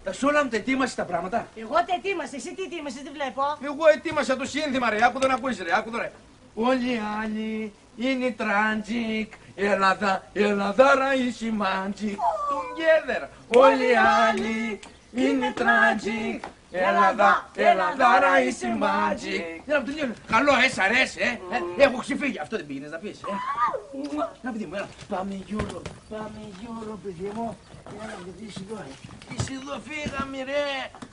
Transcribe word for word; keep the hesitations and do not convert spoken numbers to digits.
Εσύ όλα μου τα ετοίμασες τα πράγματα. Εγώ τα ετοίμασα, εσύ τι ετοίμασες, τι βλέπω. Εγώ ετοίμασα το σύνθημα ρε, άκου το να ακούεις ρε, άκου το ρε. Όλοι οι άλλοι είναι τραντζικ, Ελλάδα, Ελλαδάρα είσαι μάντζικ. Together. Όλοι οι άλλοι είναι τραντζικ, Ελλάδα, Ελλαδάρα είσαι μάντζικ. Για να το τελειώνω. Καλό, ε, σ' αρέσει, ε. Έχω ξεφύγει. Αυτό δεν πήγαινες να πεις, ε. Να παιδί μου, έλα. Πάμε Euro, πάμε Euro, παιδί μου. Έλα, γιατί είσαι εδώ, ε. Είσαι εδώ, φύγαμε, ρε.